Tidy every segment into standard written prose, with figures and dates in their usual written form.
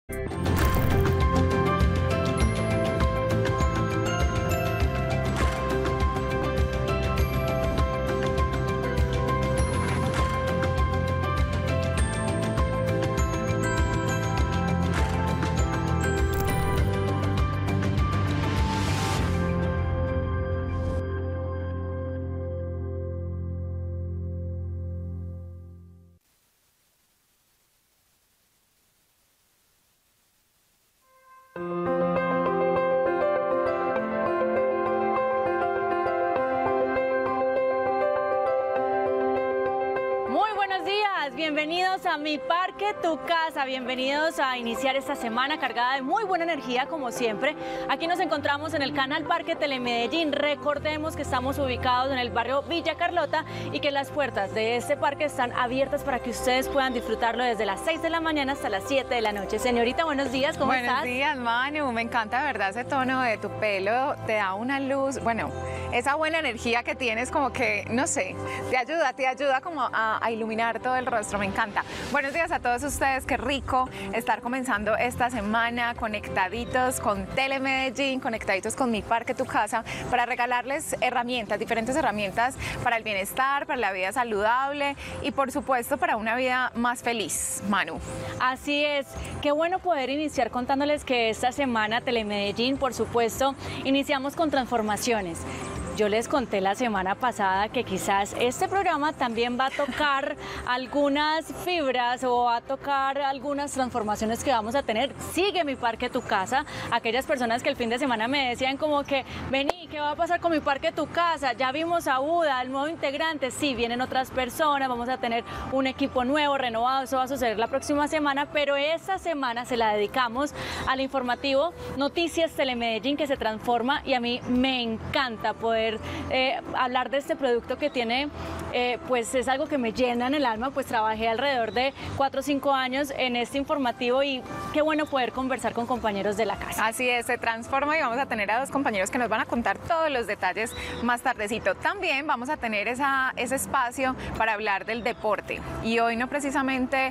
Bienvenidos a Mi Parque, Tu Casa. Bienvenidos a iniciar esta semana cargada de muy buena energía, como siempre. Aquí nos encontramos en el canal Parque Telemedellín. Recordemos que estamos ubicados en el barrio Villa Carlota y que las puertas de este parque están abiertas para que ustedes puedan disfrutarlo desde las 6 de la mañana hasta las 7 de la noche. Señorita, buenos días, ¿cómo estás? Buenos días, Manu. Me encanta, de verdad, ese tono de tu pelo. Te da una luz, bueno, esa buena energía que tienes, como que, no sé, te ayuda como a iluminar todo el rostro. Me encanta. Buenos días a todos ustedes, qué rico estar comenzando esta semana conectaditos con Telemedellín, conectaditos con Mi Parque, Tu Casa, para regalarles herramientas, diferentes herramientas para el bienestar, para la vida saludable y por supuesto para una vida más feliz, Manu. Así es, qué bueno poder iniciar contándoles que esta semana Telemedellín, por supuesto, iniciamos con transformaciones. Yo les conté la semana pasada que quizás este programa también va a tocar algunas fibras o va a tocar algunas transformaciones que vamos a tener. Sigue Mi Parque, Tu Casa. Aquellas personas que el fin de semana me decían como que, vení, ¿qué va a pasar con Mi Parque, Tu Casa? Ya vimos a Buda, el nuevo integrante. Sí, vienen otras personas, vamos a tener un equipo nuevo, renovado. Eso va a suceder la próxima semana, pero esta semana se la dedicamos al informativo Noticias Telemedellín, que se transforma, y a mí me encanta poder hablar de este producto que tiene, pues es algo que me llena en el alma. Pues trabajé alrededor de 4 o 5 años en este informativo y qué bueno poder conversar con compañeros de la casa. Así es, se transforma y vamos a tener a dos compañeros que nos van a contar todos los detalles más tardecito. También vamos a tener ese espacio para hablar del deporte y hoy no precisamente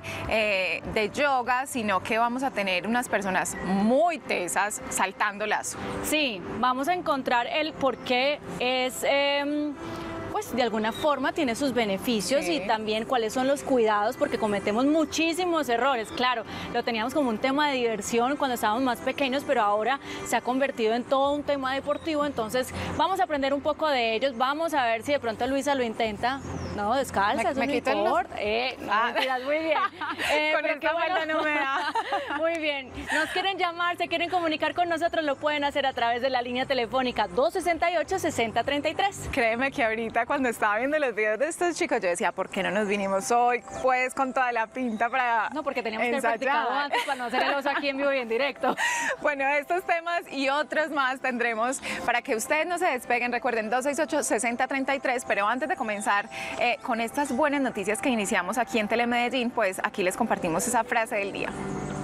de yoga, sino que vamos a tener unas personas muy tesas saltando lazo. Sí, vamos a encontrar el por qué es, pues de alguna forma tiene sus beneficios, sí, y también cuáles son los cuidados, porque cometemos muchísimos errores. Claro, lo teníamos como un tema de diversión cuando estábamos más pequeños, pero ahora se ha convertido en todo un tema deportivo. Entonces vamos a aprender un poco de ellos. Vamos a ver si de pronto Luisa lo intenta. No, descalza, eso no importa. No, muy bien. Con esta vuelta no me da. Muy bien. Nos quieren llamar, se quieren comunicar con nosotros, lo pueden hacer a través de la línea telefónica 268-6033. Créeme que ahorita cuando estaba viendo los videos de estos chicos, yo decía, ¿por qué no nos vinimos hoy, pues, con toda la pinta para No, porque teníamos que haber practicado antes para no hacer el oso aquí en vivo y en directo. Bueno, estos temas y otros más tendremos para que ustedes no se despeguen. Recuerden, 268-6033, pero antes de comenzar con estas buenas noticias que iniciamos aquí en Telemedellín, pues aquí les compartimos esa frase del día.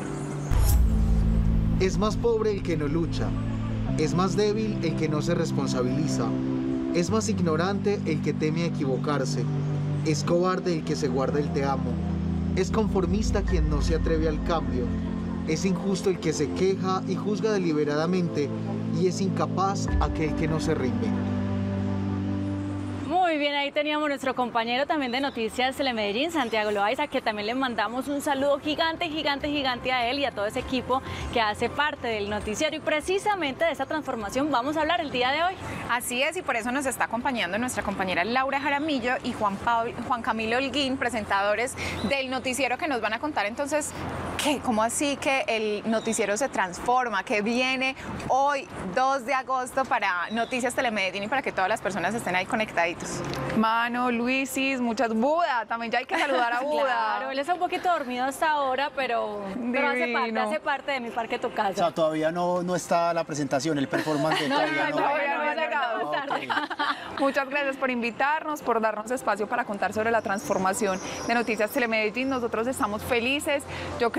Es más pobre el que no lucha, es más débil el que no se responsabiliza, es más ignorante el que teme a equivocarse, es cobarde el que se guarda el te amo, es conformista quien no se atreve al cambio, es injusto el que se queja y juzga deliberadamente, y es incapaz aquel que no se reinventa. Muy bien, ahí teníamos nuestro compañero también de Noticias Telemedellín, Santiago Loaiza, que también le mandamos un saludo gigante, gigante, gigante a él y a todo ese equipo que hace parte del noticiero. Y precisamente de esa transformación vamos a hablar el día de hoy. Así es, y por eso nos está acompañando nuestra compañera Laura Jaramillo y Juan Camilo Holguín, presentadores del noticiero, que nos van a contar entonces ¿cómo así que el noticiero se transforma? Que viene hoy, 2 de agosto, para Noticias Telemedellín y para que todas las personas estén ahí conectaditos. Mano, Luisis, muchas Buda, también ya hay que saludar a Buda. Claro, él está un poquito dormido hasta ahora, pero hace parte de Mi Parque, Tu Casa. O sea, todavía no está la presentación, el performance todavía no ha llegado. Okay. Muchas gracias por invitarnos, por darnos espacio para contar sobre la transformación de Noticias Telemedellín. Nosotros estamos felices. Yo creo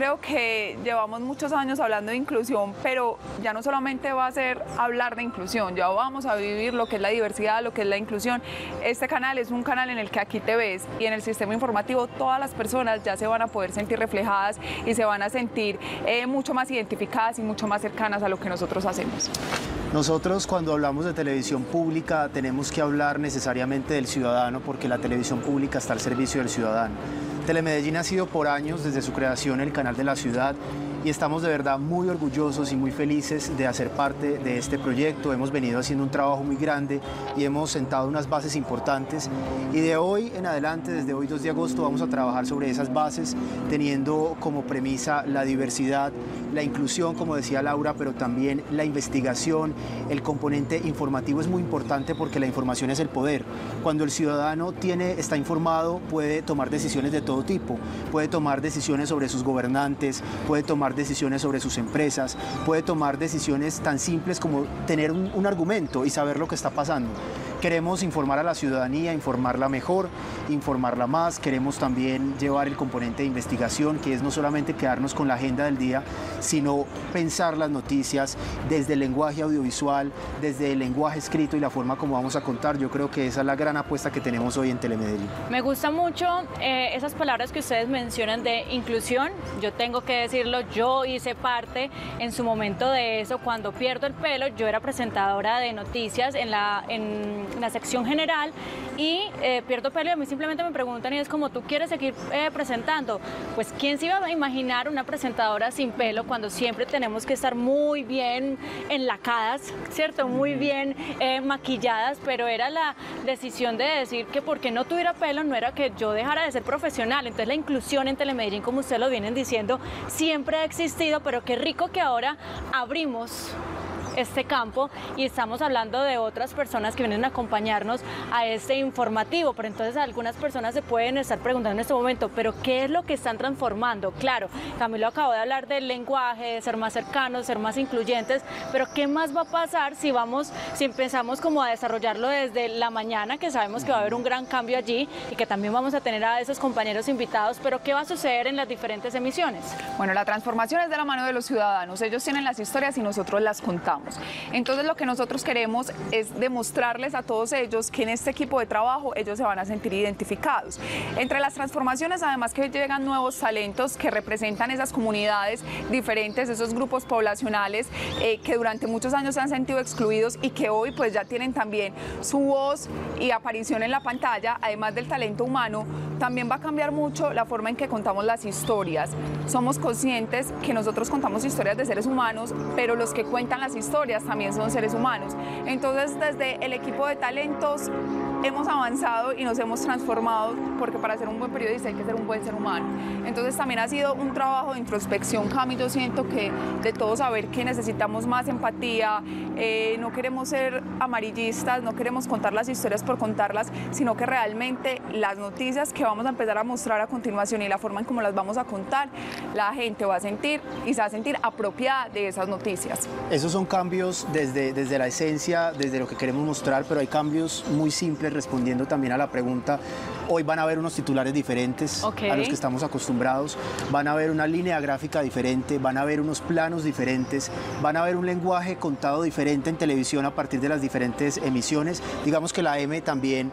creo que llevamos muchos años hablando de inclusión, pero ya no solamente va a ser hablar de inclusión, ya vamos a vivir lo que es la diversidad, lo que es la inclusión. Este canal es un canal en el que aquí te ves y en el sistema informativo todas las personas ya se van a poder sentir reflejadas y se van a sentir mucho más identificadas y mucho más cercanas a lo que nosotros hacemos. Nosotros cuando hablamos de televisión pública tenemos que hablar necesariamente del ciudadano porque la televisión pública está al servicio del ciudadano. Telemedellín ha sido por años desde su creación el canal de la ciudad y estamos de verdad muy orgullosos y muy felices de hacer parte de este proyecto. Hemos venido haciendo un trabajo muy grande y hemos sentado unas bases importantes y de hoy en adelante, desde hoy 2 de agosto, vamos a trabajar sobre esas bases teniendo como premisa la diversidad, la inclusión, como decía Laura, pero también la investigación. El componente informativo es muy importante porque la información es el poder. Cuando el ciudadano está informado, puede tomar decisiones de todo tipo, puede tomar decisiones sobre sus gobernantes, puede tomar decisiones sobre sus empresas, puede tomar decisiones tan simples como tener un argumento y saber lo que está pasando. Queremos informar a la ciudadanía, informarla mejor, informarla más. Queremos también llevar el componente de investigación, que es no solamente quedarnos con la agenda del día, sino pensar las noticias desde el lenguaje audiovisual, desde el lenguaje escrito y la forma como vamos a contar. Yo creo que esa es la gran apuesta que tenemos hoy en Telemedellín. Me gusta mucho esas palabras que ustedes mencionan de inclusión. Yo tengo que decirlo, yo hice parte en su momento de eso. Cuando pierdo el pelo, yo era presentadora de noticias en la sección general y pierdo pelo y a mí simplemente me preguntan y es como, ¿tú quieres seguir presentando? Pues ¿quién se iba a imaginar una presentadora sin pelo cuando siempre tenemos que estar muy bien enlacadas, ¿cierto? Muy bien maquilladas, pero era la decisión de decir que porque no tuviera pelo no era que yo dejara de ser profesional. Entonces la inclusión en Telemedellín, como ustedes lo vienen diciendo, siempre ha existido, pero qué rico que ahora abrimos este campo y estamos hablando de otras personas que vienen a acompañarnos a este informativo, pero entonces algunas personas se pueden estar preguntando en este momento, pero ¿qué es lo que están transformando? Claro, Camilo acabó de hablar del lenguaje, de ser más cercanos, ser más incluyentes, pero ¿qué más va a pasar si empezamos como a desarrollarlo desde la mañana, que sabemos que va a haber un gran cambio allí y que también vamos a tener a esos compañeros invitados, pero ¿qué va a suceder en las diferentes emisiones? Bueno, la transformación es de la mano de los ciudadanos, ellos tienen las historias y nosotros las contamos. Entonces lo que nosotros queremos es demostrarles a todos ellos que en este equipo de trabajo ellos se van a sentir identificados. Entre las transformaciones, además, que llegan nuevos talentos que representan esas comunidades diferentes, esos grupos poblacionales que durante muchos años se han sentido excluidos y que hoy pues ya tienen también su voz y aparición en la pantalla. Además del talento humano, también va a cambiar mucho la forma en que contamos las historias. Somos conscientes que nosotros contamos historias de seres humanos, pero los que cuentan las historias también son seres humanos. Entonces, desde el equipo de talentos hemos avanzado y nos hemos transformado, porque para ser un buen periodista hay que ser un buen ser humano. Entonces también ha sido un trabajo de introspección, Cami. Yo siento que de todo saber que necesitamos más empatía, no queremos ser amarillistas, no queremos contar las historias por contarlas, sino que realmente las noticias que vamos a empezar a mostrar a continuación y la forma en cómo las vamos a contar, la gente va a sentir y se va a sentir apropiada de esas noticias. Esos son cambios desde la esencia, desde lo que queremos mostrar, pero hay cambios muy simples respondiendo también a la pregunta. Hoy van a haber unos titulares diferentes a los que estamos acostumbrados, van a haber una línea gráfica diferente, van a haber unos planos diferentes, van a haber un lenguaje contado diferente en televisión a partir de las diferentes emisiones. Digamos que la M también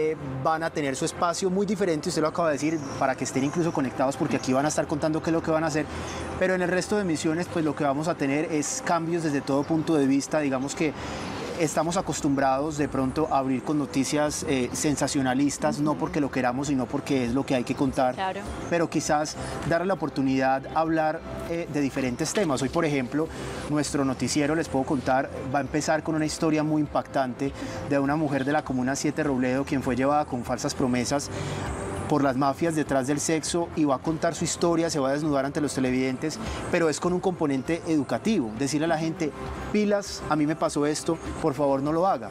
van a tener su espacio muy diferente, usted lo acaba de decir, para que estén incluso conectados, porque aquí van a estar contando qué es lo que van a hacer, pero en el resto de emisiones pues lo que vamos a tener es cambios desde todo punto de vista. Digamos que estamos acostumbrados de pronto a abrir con noticias sensacionalistas, no porque lo queramos, sino porque es lo que hay que contar. Claro. Pero quizás darle la oportunidad a hablar de diferentes temas. Hoy, por ejemplo, nuestro noticiero, les puedo contar, va a empezar con una historia muy impactante de una mujer de la Comuna 7 Robledo, quien fue llevada con falsas promesas por las mafias detrás del sexo, y va a contar su historia, se va a desnudar ante los televidentes, pero es con un componente educativo, decirle a la gente, pilas, a mí me pasó esto, por favor no lo haga.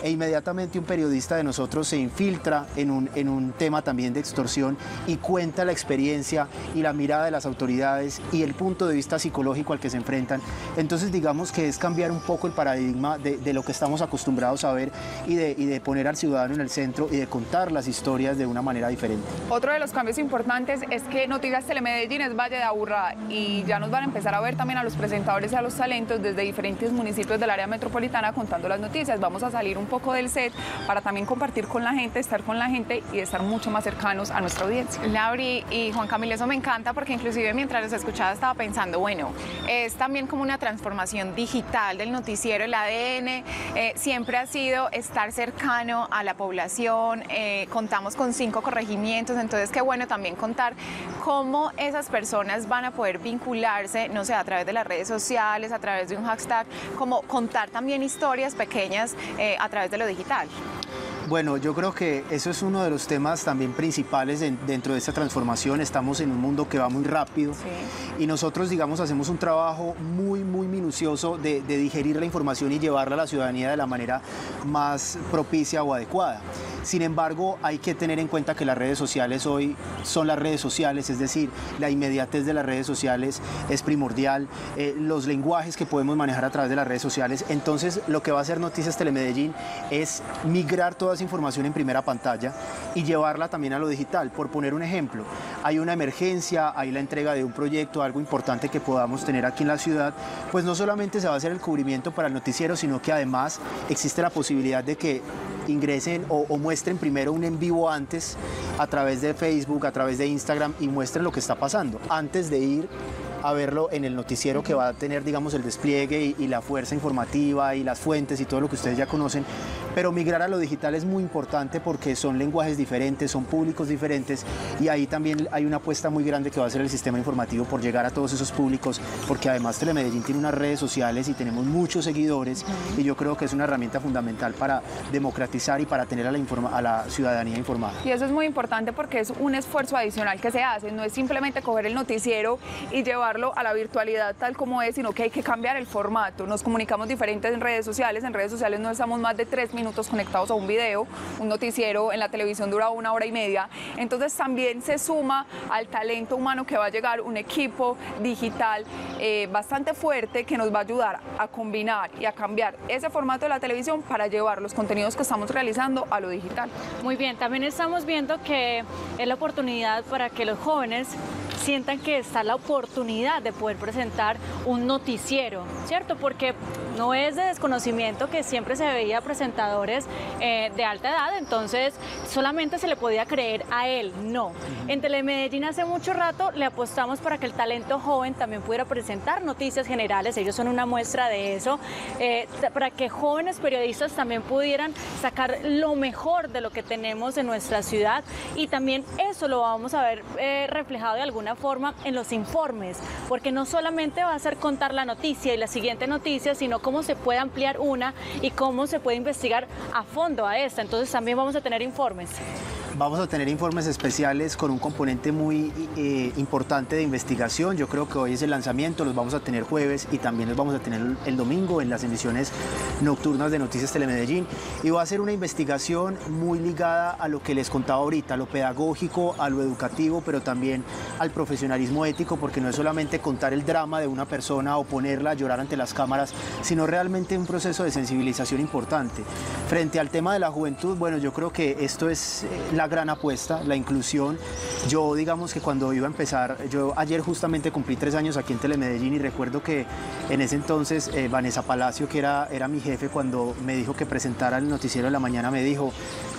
e inmediatamente un periodista de nosotros se infiltra en un tema también de extorsión y cuenta la experiencia y la mirada de las autoridades y el punto de vista psicológico al que se enfrentan. Entonces digamos que es cambiar un poco el paradigma de lo que estamos acostumbrados a ver y de poner al ciudadano en el centro y de contar las historias de una manera diferente. Otro de los cambios importantes es que Noticias Telemedellín es Valle de Aburrá y ya nos van a empezar a ver también a los presentadores y a los talentos desde diferentes municipios del área metropolitana contando las noticias. Vamos a salir un poco del set para también compartir con la gente, estar con la gente y estar mucho más cercanos a nuestra audiencia. Lauri y Juan Camilo, eso me encanta porque inclusive mientras los escuchaba estaba pensando, bueno, es también como una transformación digital del noticiero, el ADN siempre ha sido estar cercano a la población, contamos con 5 corregimientos, entonces qué bueno también contar cómo esas personas van a poder vincularse, no sé, a través de las redes sociales, a través de un hashtag, como contar también historias pequeñas a través de lo digital. Bueno, yo creo que eso es uno de los temas también principales dentro de esta transformación. Estamos en un mundo que va muy rápido y nosotros, digamos, hacemos un trabajo muy minucioso de digerir la información y llevarla a la ciudadanía de la manera más propicia o adecuada. Sin embargo, hay que tener en cuenta que las redes sociales hoy son las redes sociales, es decir, la inmediatez de las redes sociales es primordial, los lenguajes que podemos manejar a través de las redes sociales. Entonces, lo que va a hacer Noticias Telemedellín es migrar toda esa información en primera pantalla y llevarla también a lo digital. Por poner un ejemplo, hay una emergencia, hay la entrega de un proyecto, algo importante que podamos tener aquí en la ciudad, pues no solamente se va a hacer el cubrimiento para el noticiero, sino que además existe la posibilidad de que ingresen o muestren primero un en vivo antes a través de Facebook, a través de Instagram y muestren lo que está pasando antes de ir a verlo en el noticiero que va a tener, digamos, el despliegue y la fuerza informativa y las fuentes y todo lo que ustedes ya conocen. Pero migrar a lo digital es muy importante porque son lenguajes diferentes, son públicos diferentes y ahí también hay una apuesta muy grande que va a ser el sistema informativo por llegar a todos esos públicos, porque además Telemedellín tiene unas redes sociales y tenemos muchos seguidores y yo creo que es una herramienta fundamental para democratizar y para tener a la ciudadanía informada. Y eso es muy importante porque es un esfuerzo adicional que se hace, no es simplemente coger el noticiero y llevarlo a la virtualidad tal como es, sino que hay que cambiar el formato. Nos comunicamos diferentes en redes sociales no estamos más de 3 minutos conectados a un video, un noticiero en la televisión dura 1 hora y media, entonces también se suma al talento humano que va a llegar un equipo digital bastante fuerte que nos va a ayudar a combinar y a cambiar ese formato de la televisión para llevar los contenidos que estamos realizando a lo digital. Muy bien, también estamos viendo que es la oportunidad para que los jóvenes sientan que está la oportunidad de poder presentar un noticiero, ¿cierto? Porque no es de desconocimiento que siempre se veía presentadores de alta edad, entonces solamente se le podía creer a él, no. En Telemedellín hace mucho rato le apostamos para que el talento joven también pudiera presentar noticias generales, ellos son una muestra de eso, para que jóvenes periodistas también pudieran sacar lo mejor de lo que tenemos en nuestra ciudad y también eso lo vamos a ver reflejado de alguna forma en los informes, porque no solamente va a ser contar la noticia y la siguiente noticia, sino cómo se puede ampliar una y cómo se puede investigar a fondo a esta. Entonces también vamos a tener informes. Vamos a tener informes especiales con un componente muy importante de investigación. Yo creo que hoy es el lanzamiento, los vamos a tener jueves y también los vamos a tener el domingo en las emisiones nocturnas de Noticias Telemedellín. Y va a ser una investigación muy ligada a lo que les contaba ahorita, a lo pedagógico, a lo educativo, pero también al profesionalismo ético, porque no es solamente contar el drama de una persona o ponerla a llorar ante las cámaras, sino realmente un proceso de sensibilización importante. Frente al tema de la juventud, bueno, yo creo que esto es la gran apuesta, la inclusión. Yo, digamos que cuando iba a empezar, yo ayer justamente cumplí 3 años aquí en Telemedellín y recuerdo que en ese entonces Vanessa Palacio, que era mi jefe, cuando me dijo que presentara el noticiero de la mañana, me dijo: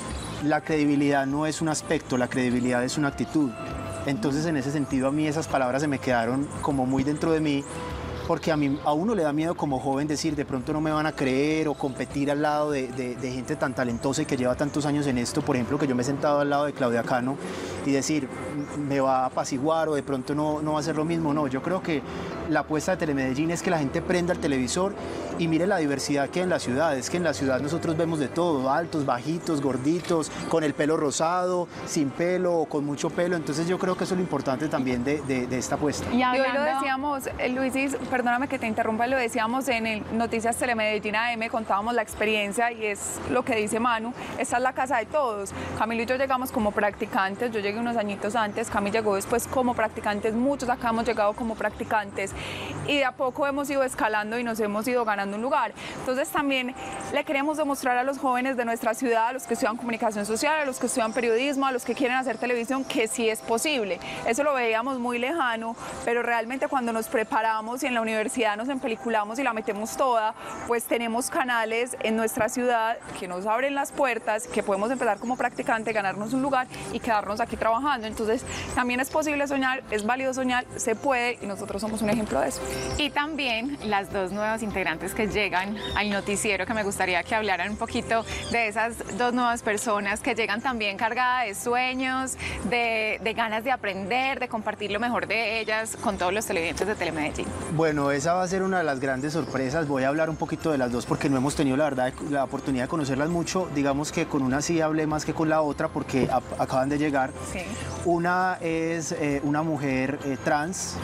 la credibilidad no es un aspecto, la credibilidad es una actitud. Entonces, en ese sentido, a mí esas palabras se me quedaron como muy dentro de mí, porque a uno le da miedo como joven decir, de pronto no me van a creer o competir al lado de gente tan talentosa y que lleva tantos años en esto. Por ejemplo, que yo me he sentado al lado de Claudia Cano y decir, me va a apaciguar o de pronto no va a ser lo mismo. No, yo creo que la apuesta de Telemedellín es que la gente prenda el televisor y mire la diversidad que hay en la ciudad. Es que en la ciudad nosotros vemos de todo, altos, bajitos, gorditos, con el pelo rosado, sin pelo o con mucho pelo. Entonces yo creo que eso es lo importante también de esta apuesta. Y hoy lo decíamos, Luisis, perdóname que te interrumpa, lo decíamos en el Noticias Telemedellín AM, contábamos la experiencia y es lo que dice Manu, esta es la casa de todos. Camilo y yo llegamos como practicantes, yo llegué unos añitos antes, Cami llegó después como practicantes, muchos acá hemos llegado como practicantes y de a poco hemos ido escalando y nos hemos ido ganando un lugar. Entonces también le queremos demostrar a los jóvenes de nuestra ciudad, a los que estudian comunicación social, a los que estudian periodismo, a los que quieren hacer televisión, que sí es posible. Eso lo veíamos muy lejano, pero realmente cuando nos preparamos y en la universidad nos empeliculamos y la metemos toda, pues tenemos canales en nuestra ciudad que nos abren las puertas, que podemos empezar como practicante, ganarnos un lugar y quedarnos aquí trabajando. Entonces también es posible soñar, es válido soñar, se puede y nosotros somos un ejemplo de eso. Y también las dos nuevas integrantes que llegan al noticiero, que me gustaría que hablaran un poquito de esas dos nuevas personas que llegan también cargadas de sueños, de ganas de aprender, de compartir lo mejor de ellas con todos los televidentes de Telemedellín. Bueno, esa va a ser una de las grandes sorpresas. Voy a hablar un poquito de las dos porque no hemos tenido la verdad la oportunidad de conocerlas mucho. Digamos que con una sí hablé más que con la otra porque acaban de llegar. Sí. Una es una mujer trans,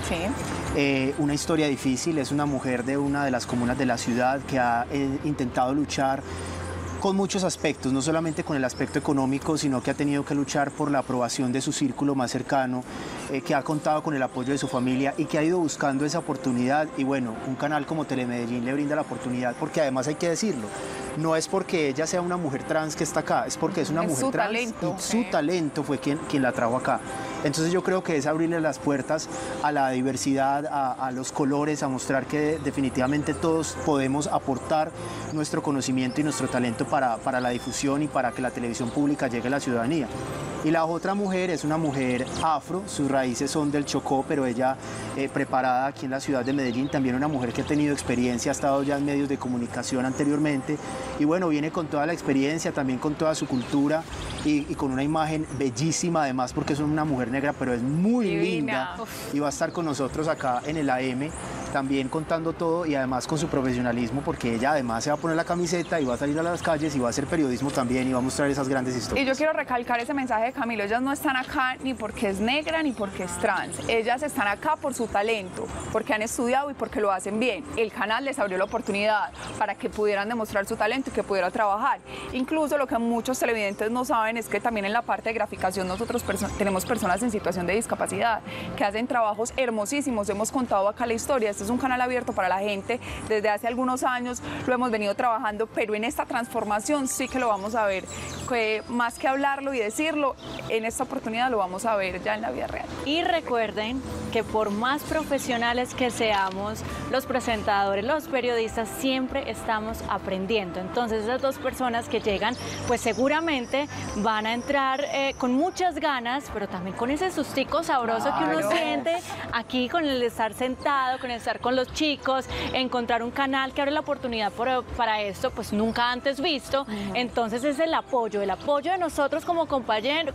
Sí. una historia difícil, es una mujer de una de las comunas de la ciudad que ha intentado luchar con muchos aspectos, no solamente con el aspecto económico, sino que ha tenido que luchar por la aprobación de su círculo más cercano, que ha contado con el apoyo de su familia y que ha ido buscando esa oportunidad. Y bueno, un canal como Telemedellín le brinda la oportunidad, porque además hay que decirlo, no es porque ella sea una mujer trans que está acá, es porque es una mujer trans talento, y su talento fue quien la trajo acá. Entonces yo creo que es abrirle las puertas a la diversidad, a los colores, a mostrar que definitivamente todos podemos aportar nuestro conocimiento y nuestro talento para la difusión y para que la televisión pública llegue a la ciudadanía. Y la otra mujer es una mujer afro, sus raíces son del Chocó, pero ella preparada aquí en la ciudad de Medellín, también una mujer que ha tenido experiencia, ha estado ya en medios de comunicación anteriormente y bueno, viene con toda la experiencia, también con toda su cultura y con una imagen bellísima además porque es una mujer negra, pero es muy Divina. linda y va a estar con nosotros acá en el AM también contando todo y además con su profesionalismo porque ella además se va a poner la camiseta y va a salir a las calles y va a hacer periodismo también y va a mostrar esas grandes historias. Y yo quiero recalcar ese mensaje de Camilo, ellas no están acá ni porque es negra ni porque es trans, ellas están acá por su talento, porque han estudiado y porque lo hacen bien. El canal les abrió la oportunidad para que pudieran demostrar su talento y que pudieran trabajar. Incluso lo que muchos televidentes no saben es que también en la parte de graficación nosotros tenemos personas en situación de discapacidad que hacen trabajos hermosísimos, hemos contado acá la historia. Este es un canal abierto para la gente, desde hace algunos años lo hemos venido trabajando, pero en esta transformación sí que lo vamos a ver, que más que hablarlo y decirlo, en esta oportunidad lo vamos a ver ya en la vida real. Y recuerden que por más profesionales que seamos, los presentadores, los periodistas, siempre estamos aprendiendo. Entonces esas dos personas que llegan, pues seguramente van a entrar con muchas ganas, pero también con ese sustico sabroso que uno siente aquí con el estar sentado, con el estar con los chicos, encontrar un canal que abre la oportunidad para esto, pues nunca antes visto. Entonces es el apoyo de nosotros como compañeros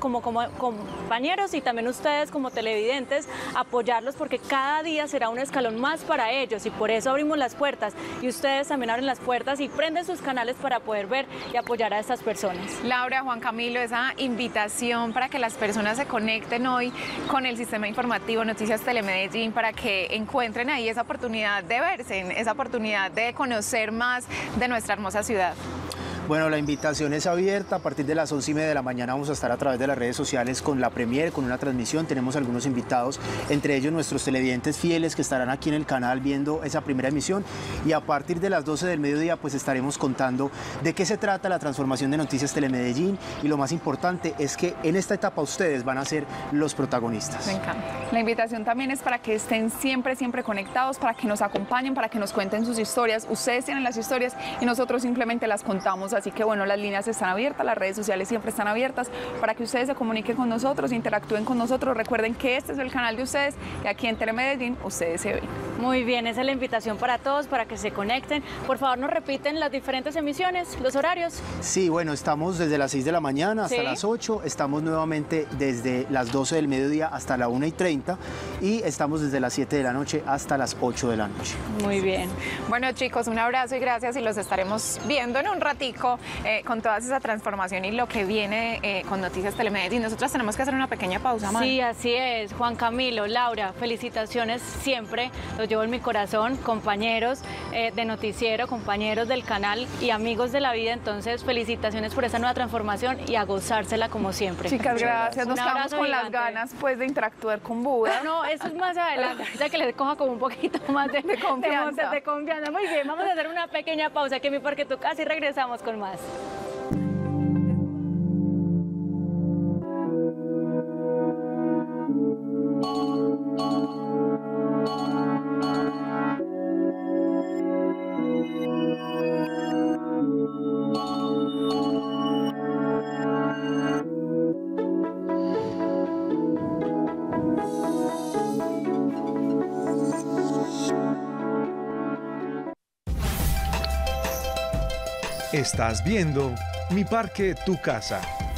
y también ustedes como televidentes, apoyarlos porque cada día será un escalón más para ellos y por eso abrimos las puertas y ustedes también abren las puertas y prenden sus canales para poder ver y apoyar a estas personas. Laura, Juan Camilo, esa invitación para que las personas se conecten hoy con el sistema informativo Noticias Telemedellín para que encuentren ahí esa oportunidad de verse, esa oportunidad de conocer más de nuestra hermosa ciudad. Bueno, la invitación es abierta. A partir de las 11:30 de la mañana vamos a estar a través de las redes sociales con la premier, con una transmisión. Tenemos algunos invitados, entre ellos nuestros televidentes fieles que estarán aquí en el canal viendo esa primera emisión. Y a partir de las 12 del mediodía pues estaremos contando de qué se trata la transformación de Noticias Telemedellín. Y lo más importante es que en esta etapa ustedes van a ser los protagonistas. Me encanta. La invitación también es para que estén siempre conectados, para que nos acompañen, para que nos cuenten sus historias. Ustedes tienen las historias y nosotros simplemente las contamos. Así que bueno, las líneas están abiertas, las redes sociales siempre están abiertas para que ustedes se comuniquen con nosotros, interactúen con nosotros. Recuerden que este es el canal de ustedes y aquí en Telemedellín ustedes se ven. Muy bien, esa es la invitación para todos, para que se conecten. Por favor, nos repiten las diferentes emisiones, los horarios. Sí, bueno, estamos desde las 6 de la mañana hasta las 8, estamos nuevamente desde las 12 del mediodía hasta la 1:30 y estamos desde las 7 de la noche hasta las 8 de la noche. Muy bien. Bueno, chicos, un abrazo y gracias y los estaremos viendo en un ratico con toda esa transformación y lo que viene con Noticias Telemedellín. Nosotros tenemos que hacer una pequeña pausa, Manu. Sí, así es. Juan Camilo, Laura, felicitaciones siempre. Los llevo en mi corazón, compañeros de noticiero, compañeros del canal y amigos de la vida. Entonces, felicitaciones por esa nueva transformación y a gozársela como siempre. Chicas, gracias. Nos Un quedamos abrazo con las gigante. ganas pues de interactuar con Buda. No, eso es más adelante, ya que les coja como un poquito más de confianza. de confianza. Muy bien, vamos a hacer una pequeña pausa aquí en Mi Parque Tu Casa y regresamos con más. Estás viendo Mi Parque Tu Casa.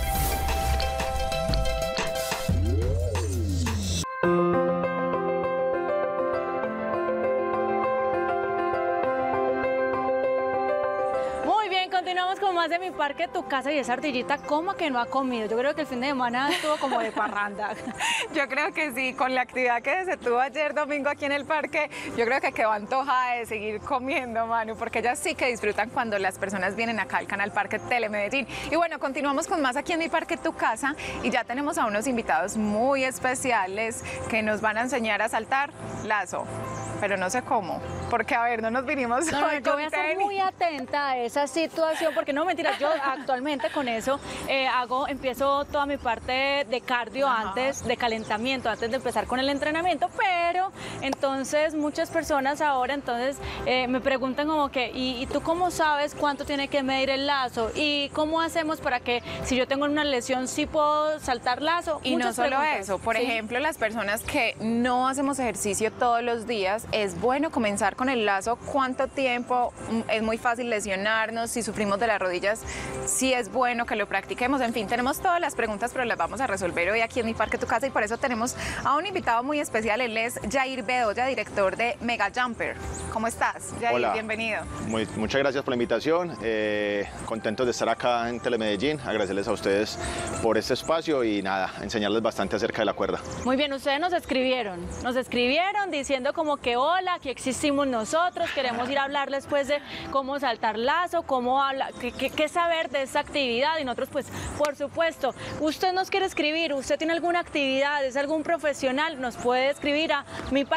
Muy bien, continuamos con más de Mi Parque Tu Casa y esa ardillita, ¿cómo que no ha comido? Yo creo que el fin de semana estuvo como de parranda. Yo creo que sí, con la actividad que se tuvo ayer domingo aquí en el parque, yo creo que quedó antojada de seguir comiendo, Manu, porque ellas sí que disfrutan cuando las personas vienen acá al canal Parque Telemedellín. Y bueno, continuamos con más aquí en Mi Parque Tu Casa y ya tenemos a unos invitados muy especiales que nos van a enseñar a saltar lazo, pero no sé cómo, porque a ver, no nos vinimos No, hoy yo voy con a estar tenis. muy atenta a esa situación, porque no, mentira, yo actualmente con eso empiezo toda mi parte de cardio antes, de calentamiento, antes de empezar con el entrenamiento, pero entonces muchas personas ahora entonces me preguntan como que, ¿y tú cómo sabes cuánto tiene que medir el lazo? ¿Y cómo hacemos para que si yo tengo una lesión sí puedo saltar lazo? Y no Muchas solo preguntas. eso, por Sí. ejemplo, las personas que no hacemos ejercicio todos los días, es bueno comenzar con el lazo. ¿Cuánto tiempo? Es muy fácil lesionarnos, si sufrimos de las rodillas, sí es bueno que lo practiquemos. En fin, tenemos todas las preguntas, pero las vamos a resolver hoy aquí en Mi Parque Tu Casa y por eso tenemos a un invitado muy especial. Él es Jair Bedoya, director de Mega Jumper. ¿Cómo estás, Jair? Hola. Bienvenido. Muchas gracias por la invitación, contentos de estar acá en Telemedellín, agradecerles a ustedes por este espacio y nada, enseñarles bastante acerca de la cuerda. Muy bien, ustedes nos escribieron diciendo como que hola, aquí existimos nosotros, queremos ir a hablarles pues de cómo saltar lazo, qué saber de esta actividad y nosotros pues por supuesto, usted nos quiere escribir, usted tiene alguna actividad, es algún profesional, nos puede escribir a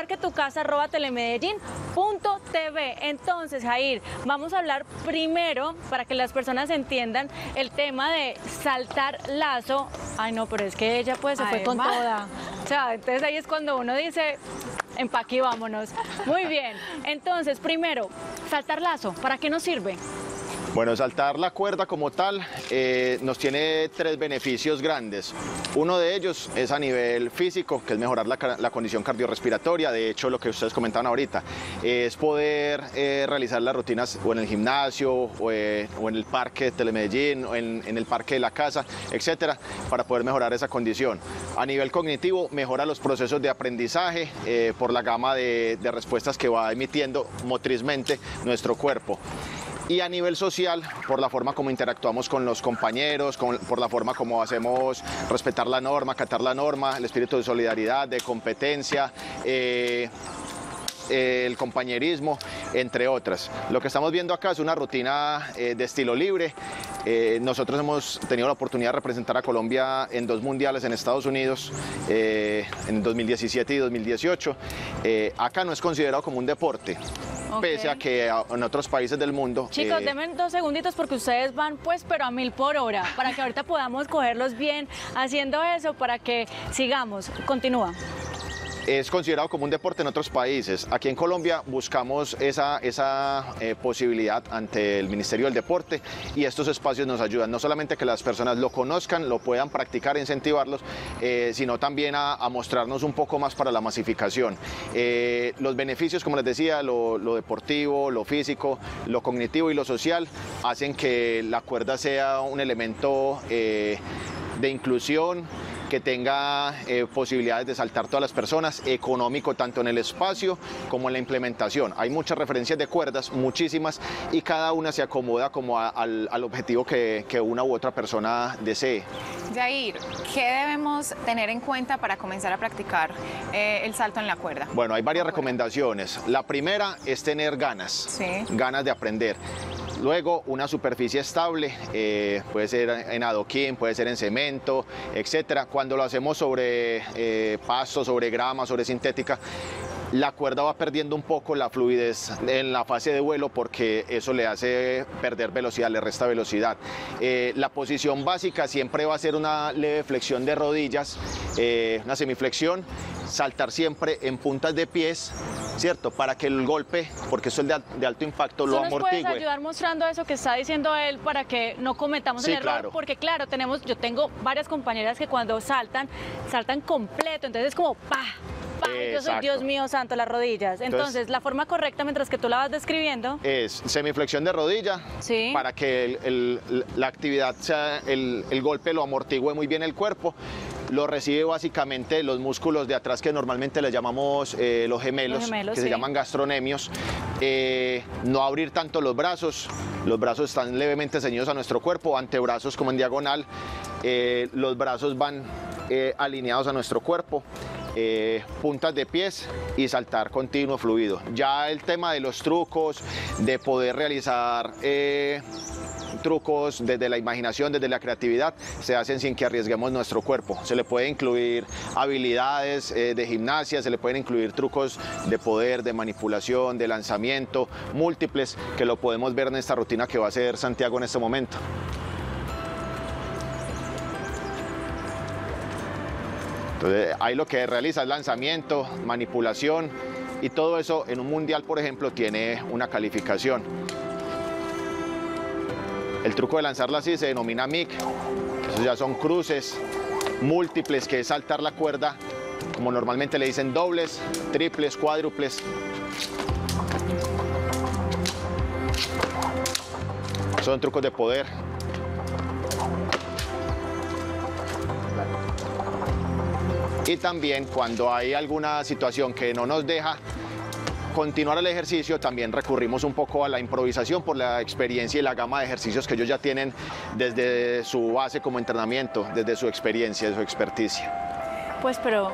miparquetucasa@telemedellin.tv. Entonces, Jair, vamos a hablar primero para que las personas entiendan el tema de saltar lazo. Ay no, pero es que ella pues se fue con Además. toda. O sea, entonces ahí es cuando uno dice, empaque y vámonos. Muy bien, entonces primero, saltar lazo, ¿para qué nos sirve? Bueno, saltar la cuerda como tal nos tiene tres beneficios grandes. Uno de ellos es a nivel físico, que es mejorar la condición cardiorrespiratoria. De hecho, lo que ustedes comentaban ahorita es poder realizar las rutinas o en el gimnasio o en el parque de Telemedellín o en el parque de la casa, etcétera, para poder mejorar esa condición. A nivel cognitivo, mejora los procesos de aprendizaje por la gama de respuestas que va emitiendo motrizmente nuestro cuerpo. Y a nivel social, por la forma como interactuamos con los compañeros, por la forma como hacemos respetar la norma, acatar la norma, el espíritu de solidaridad, de competencia, el compañerismo, entre otras. Lo que estamos viendo acá es una rutina de estilo libre. Nosotros hemos tenido la oportunidad de representar a Colombia en 2 mundiales en Estados Unidos, en 2017 y 2018. Acá no es considerado como un deporte. Pese a que en otros países del mundo... Chicos, denme 2 segunditos porque ustedes van pues pero a 1000 por hora, para que ahorita podamos cogerlos bien haciendo eso, para que sigamos. Continúa. Es considerado como un deporte en otros países. Aquí en Colombia buscamos esa posibilidad ante el Ministerio del Deporte y estos espacios nos ayudan no solamente que las personas lo conozcan, lo puedan practicar, incentivarlos, sino también a mostrarnos un poco más para la masificación. Los beneficios, como les decía, lo deportivo, lo físico, lo cognitivo y lo social hacen que la cuerda sea un elemento de inclusión, que tenga posibilidades de saltar todas las personas, económico tanto en el espacio como en la implementación. Hay muchas referencias de cuerdas, muchísimas, y cada una se acomoda como al objetivo que una u otra persona desee. Jair, ¿qué debemos tener en cuenta para comenzar a practicar el salto en la cuerda? Bueno, hay varias recomendaciones. La primera es tener ganas, ganas de aprender. Luego, una superficie estable, puede ser en adoquín, puede ser en cemento, etcétera. Cuando lo hacemos sobre pasto, sobre grama, sobre sintética, la cuerda va perdiendo un poco la fluidez en la fase de vuelo porque eso le hace perder velocidad, le resta velocidad. La posición básica siempre va a ser una leve flexión de rodillas, una semiflexión, saltar siempre en puntas de pies, ¿cierto? Para que el golpe, porque eso es de alto impacto, lo amortigue. ¿Nos puedes ayudar mostrando eso que está diciendo él para que no cometamos el error? Claro. Porque claro, yo tengo varias compañeras que cuando saltan completo, entonces es como ¡pa! Yo soy, Dios mío santo, las rodillas. Entonces, la forma correcta, mientras que tú la vas describiendo, es semiflexión de rodilla, para que la actividad sea, el golpe lo amortigue muy bien el cuerpo. Lo recibe básicamente los músculos de atrás que normalmente le llamamos los gemelos, que se llaman gastronemios. No abrir tanto los brazos están levemente ceñidos a nuestro cuerpo, antebrazos como en diagonal, los brazos van alineados a nuestro cuerpo. Puntas de pies y saltar continuo, fluido. Ya el tema de los trucos, de poder realizar trucos desde la imaginación, desde la creatividad, se hacen sin que arriesguemos nuestro cuerpo. Se le puede incluir habilidades de gimnasia, se le pueden incluir trucos de poder, de manipulación, de lanzamiento, múltiples, que lo podemos ver en esta rutina que va a hacer Santiago en este momento. Entonces, ahí lo que realiza es lanzamiento, manipulación, y todo eso en un mundial, por ejemplo, tiene una calificación. El truco de lanzarla así se denomina MIC, esos ya son cruces múltiples, que es saltar la cuerda, como normalmente le dicen, dobles, triples, cuádruples. Son trucos de poder. Y también cuando hay alguna situación que no nos deja continuar el ejercicio, también recurrimos un poco a la improvisación por la experiencia y la gama de ejercicios que ellos ya tienen desde su base como entrenamiento, desde su experiencia, su experticia. Pues pero,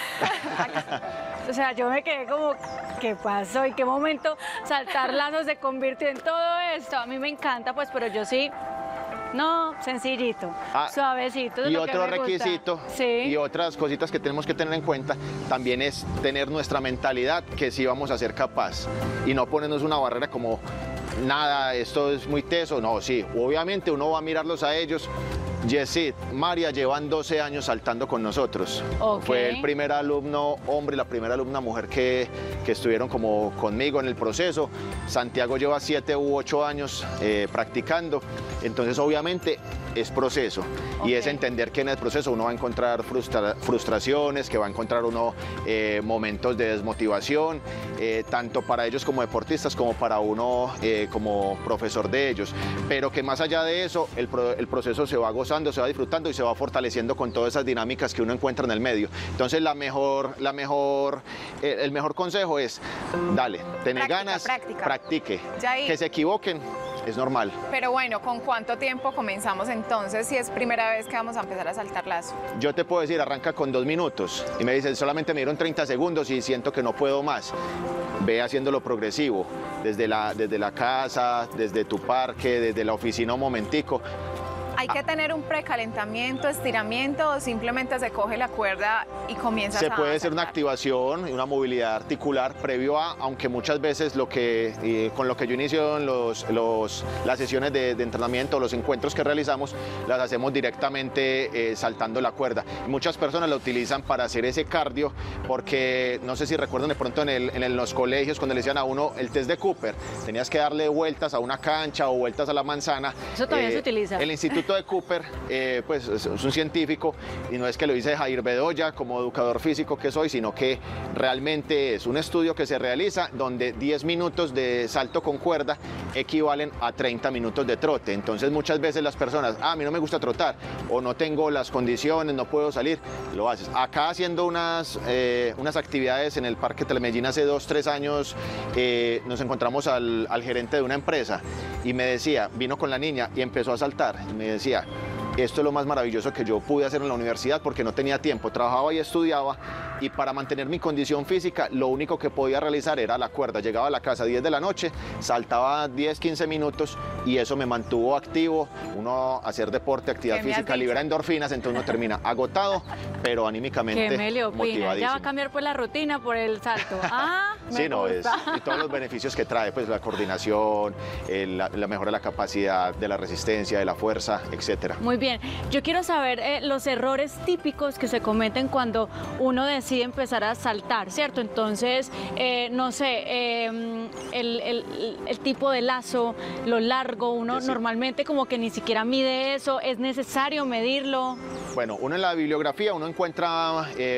o sea, yo me quedé como, ¿qué pasó? ¿Y qué momento saltar lazos se convirtió en todo esto? A mí me encanta, pues, pero yo sí. No, sencillito, suavecito. Y otro requisito y otras cositas que tenemos que tener en cuenta también es tener nuestra mentalidad que sí vamos a ser capaz y no ponernos una barrera como nada, esto es muy teso. No, sí, obviamente uno va a mirarlos a ellos. Yesid, María llevan 12 años saltando con nosotros. Fue el primer alumno hombre y la primera alumna mujer que estuvieron como conmigo en el proceso. Santiago lleva 7 u 8 años practicando. Entonces, obviamente, es proceso. Y es entender que en el proceso uno va a encontrar frustraciones, que va a encontrar uno momentos de desmotivación, tanto para ellos como deportistas, como para uno como profesor de ellos. Pero que más allá de eso, el proceso se va gozando, se va disfrutando y se va fortaleciendo con todas esas dinámicas que uno encuentra en el medio. Entonces, el mejor consejo es, dale, tener ganas, practique. Que se equivoquen, es normal. Pero bueno, ¿con cuánto tiempo comenzamos entonces si es primera vez que vamos a empezar a saltar lazo? Yo te puedo decir, arranca con 2 minutos y me dicen, solamente me dieron 30 segundos y siento que no puedo más. Ve haciéndolo progresivo, desde la casa, desde tu parque, desde la oficina un momentico. ¿Hay que tener un precalentamiento, estiramiento o simplemente se coge la cuerda y comienza a Se puede hacer una activación y una movilidad articular previo a, aunque muchas veces con lo que yo inicio en las sesiones de entrenamiento, los encuentros que realizamos, las hacemos directamente saltando la cuerda. Muchas personas la utilizan para hacer ese cardio porque, no sé si recuerdan de pronto en los colegios cuando le decían a uno el test de Cooper, tenías que darle vueltas a una cancha o vueltas a la manzana. Eso todavía se utiliza. El Instituto esto de Cooper, pues es un científico, y no es que lo dice Jair Bedoya como educador físico que soy, sino que realmente es un estudio que se realiza donde 10 minutos de salto con cuerda equivalen a 30 minutos de trote. Entonces muchas veces las personas, a mí no me gusta trotar, o no tengo las condiciones, no puedo salir, lo haces. Acá haciendo unas actividades en el Parque Telemedellín hace 2-3 años, nos encontramos al gerente de una empresa y me decía, vino con la niña y empezó a saltar, y me decía, esto es lo más maravilloso que yo pude hacer en la universidad porque no tenía tiempo, trabajaba y estudiaba, y para mantener mi condición física lo único que podía realizar era la cuerda. Llegaba a la casa a 10 de la noche, saltaba 10-15 minutos y eso me mantuvo activo. Uno hacer deporte, actividad física, libera endorfinas, entonces uno termina agotado, pero anímicamente motivadísimo. Ya va a cambiar pues la rutina por el salto. Ah, sí, no, y todos los beneficios que trae, pues la coordinación, la mejora de la capacidad, de la resistencia, de la fuerza, etcétera. Muy bien, yo quiero saber los errores típicos que se cometen cuando uno decide empezar a saltar, ¿cierto? Entonces, no sé, el tipo de lazo, lo largo, uno normalmente como que ni siquiera mide eso, ¿es necesario medirlo? Bueno, uno en la bibliografía, uno encuentra,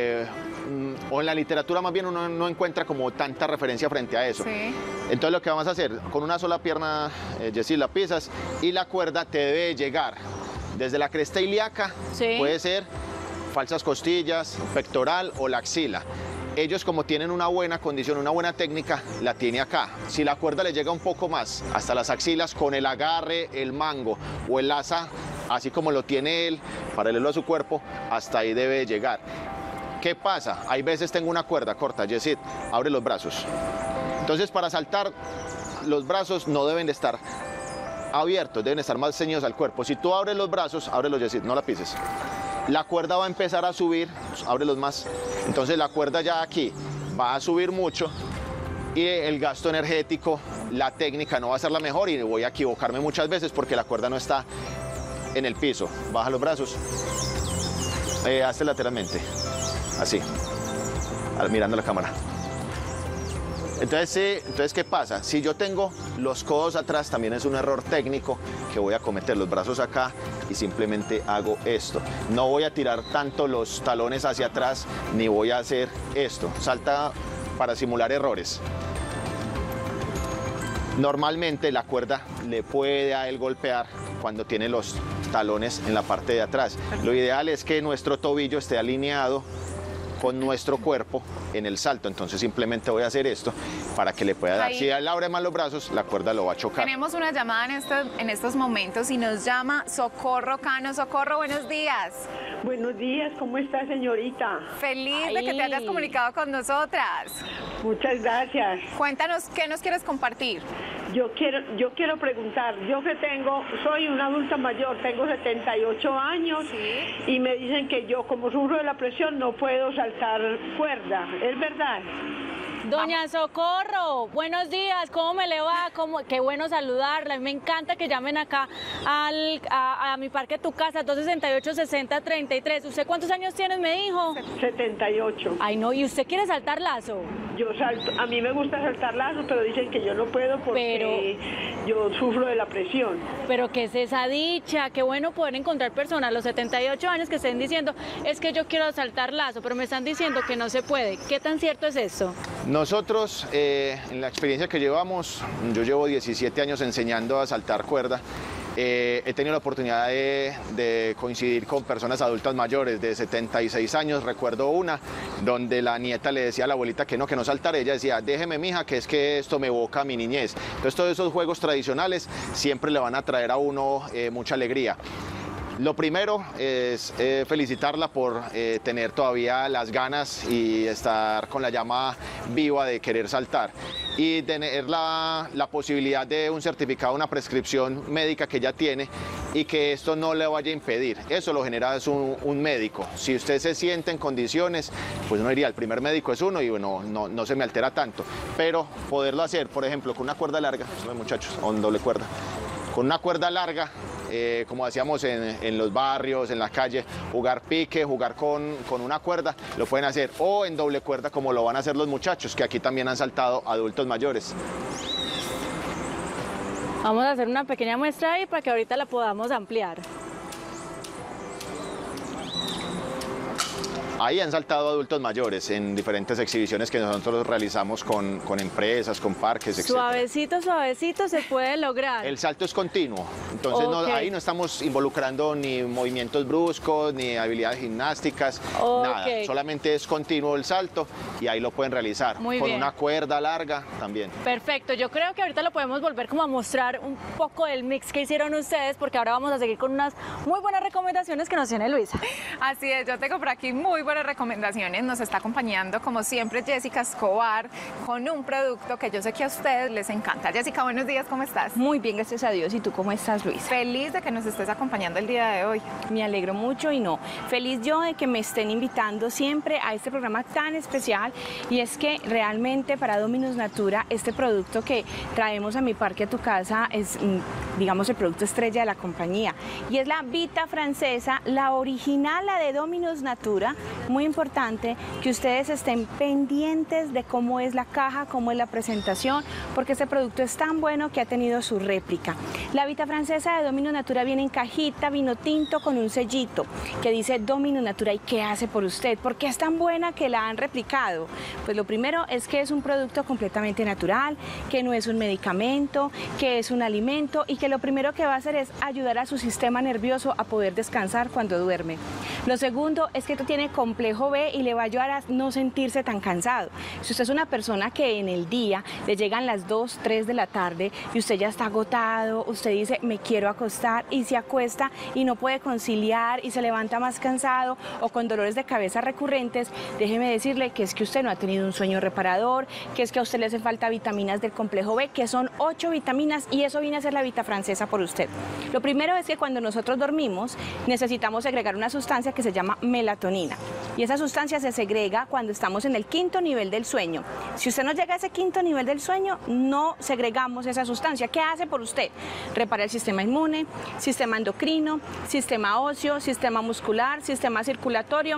o en la literatura más bien, uno no encuentra como tanta referencia frente a eso. Sí. Entonces lo que vamos a hacer, con una sola pierna, Jessy, la pisas y la cuerda te debe llegar desde la cresta ilíaca, puede ser falsas costillas, pectoral o la axila. Ellos, como tienen una buena condición, una buena técnica, la tiene acá. Si la cuerda le llega un poco más hasta las axilas con el agarre, el mango o el asa, así como lo tiene él, paralelo a su cuerpo, hasta ahí debe llegar. ¿Qué pasa? Hay veces tengo una cuerda corta, Jessy, abre los brazos. Entonces, para saltar, los brazos no deben de estar abiertos, deben estar más ceñidos al cuerpo. Si tú abres los brazos, ábrelos, Jessy, no la pises. La cuerda va a empezar a subir, ábrelos más. Entonces la cuerda ya aquí va a subir mucho y el gasto energético, la técnica no va a ser la mejor y voy a equivocarme muchas veces porque la cuerda no está en el piso. Baja los brazos, hazte lateralmente, así, mirando la cámara. Entonces, ¿qué pasa? Si yo tengo los codos atrás, también es un error técnico que voy a cometer. Los brazos acá y simplemente hago esto. No voy a tirar tanto los talones hacia atrás, ni voy a hacer esto. Salta para simular errores. Normalmente la cuerda le puede a él golpear cuando tiene los talones en la parte de atrás. Lo ideal es que nuestro tobillo esté alineado con nuestro cuerpo en el salto. Entonces simplemente voy a hacer esto para que le pueda dar. Si él abre más los brazos, la cuerda lo va a chocar. Tenemos una llamada en estos momentos y nos llama Socorro Cano. Socorro, buenos días. Buenos días, ¿cómo está, señorita? Feliz de que te hayas comunicado con nosotras. Muchas gracias. Cuéntanos, ¿qué nos quieres compartir? Yo quiero preguntar, yo que soy una adulta mayor, tengo 78 años y me dicen que yo, como sufro de la presión, no puedo saltar cuerda. ¿Es verdad? Doña Socorro, buenos días, ¿cómo me le va? Qué bueno saludarla, me encanta que llamen acá a mi parque Tu Casa, 268-6033. ¿Usted cuántos años tiene, me dijo? 78. Ay, no, ¿y usted quiere saltar lazo? Yo salto, a mí me gusta saltar lazo, pero dicen que yo no puedo porque yo sufro de la presión. Pero ¿qué es esa dicha? Qué bueno poder encontrar personas a los 78 años que estén diciendo, es que yo quiero saltar lazo, pero me están diciendo que no se puede. ¿Qué tan cierto es eso? Nosotros, en la experiencia que llevamos, yo llevo 17 años enseñando a saltar cuerda. He tenido la oportunidad de coincidir con personas adultas mayores de 76 años. Recuerdo una donde la nieta le decía a la abuelita que no saltara. Ella decía, déjeme mija, que es que esto me evoca a mi niñez. Entonces todos esos juegos tradicionales siempre le van a traer a uno mucha alegría. Lo primero es felicitarla por tener todavía las ganas y estar con la llama viva de querer saltar y tener la posibilidad de un certificado, una prescripción médica que ella tiene y que esto no le vaya a impedir. Eso lo genera es un médico. Si usted se siente en condiciones, pues no iría. El primer médico es uno y bueno, no se me altera tanto. Pero poderlo hacer, por ejemplo, con una cuerda larga, muchachos, con doble cuerda, con una cuerda larga, como hacíamos en los barrios, en la calle, jugar pique, jugar con una cuerda, lo pueden hacer, o en doble cuerda como lo van a hacer los muchachos, que aquí también han saltado adultos mayores. Vamos a hacer una pequeña muestra ahí para que ahorita la podamos ampliar. Ahí han saltado adultos mayores en diferentes exhibiciones que nosotros realizamos con empresas, con parques, etc. Suavecito, suavecito se puede lograr. El salto es continuo, entonces ahí no estamos involucrando ni movimientos bruscos, ni habilidades gimnásticas, nada. Solamente es continuo el salto y ahí lo pueden realizar. Muy con bien. Una cuerda larga también. Perfecto, yo creo que ahorita lo podemos volver como a mostrar un poco del mix que hicieron ustedes, porque ahora vamos a seguir con unas muy buenas recomendaciones que nos tiene Luisa. Así es, yo tengo por aquí muy buenas recomendaciones. Nos está acompañando, como siempre, Jessica Escobar con un producto que yo sé que a ustedes les encanta. Jessica, buenos días, ¿cómo estás? Muy bien, gracias a Dios. ¿Y tú cómo estás, Luisa? Feliz de que nos estés acompañando el día de hoy. Me alegro mucho y no. Feliz yo de que me estén invitando siempre a este programa tan especial, y es que realmente para Dominus Natura este producto que traemos a Mi Parque a tu Casa es, digamos, el producto estrella de la compañía, y es la Vita Francesa, la original, la de Dominus Natura. Muy importante que ustedes estén pendientes de cómo es la caja, cómo es la presentación, porque este producto es tan bueno que ha tenido su réplica. La Vita Francesa de Dominus Natura viene en cajita vino tinto con un sellito que dice Dominus Natura. ¿Y qué hace por usted? ¿Por qué es tan buena que la han replicado? Pues lo primero es que es un producto completamente natural, que no es un medicamento, que es un alimento, y que lo primero que va a hacer es ayudar a su sistema nervioso a poder descansar cuando duerme. Lo segundo es que esto tiene complejo B y le va a ayudar a no sentirse tan cansado. Si usted es una persona que en el día le llegan las 2, 3 de la tarde y usted ya está agotado, usted dice me quiero acostar, y se acuesta y no puede conciliar y se levanta más cansado o con dolores de cabeza recurrentes, déjeme decirle que es que usted no ha tenido un sueño reparador, que es que a usted le hace falta vitaminas del complejo B, que son 8 vitaminas, y eso viene a ser la Vita Francesa por usted. Lo primero es que cuando nosotros dormimos necesitamos segregar una sustancia que se llama melatonina, y esa sustancia se segrega cuando estamos en el 5.º nivel del sueño. Si usted no llega a ese 5.º nivel del sueño, no segregamos esa sustancia. ¿Qué hace por usted? Repara el sistema inmune, sistema endocrino, sistema óseo, sistema muscular, sistema circulatorio,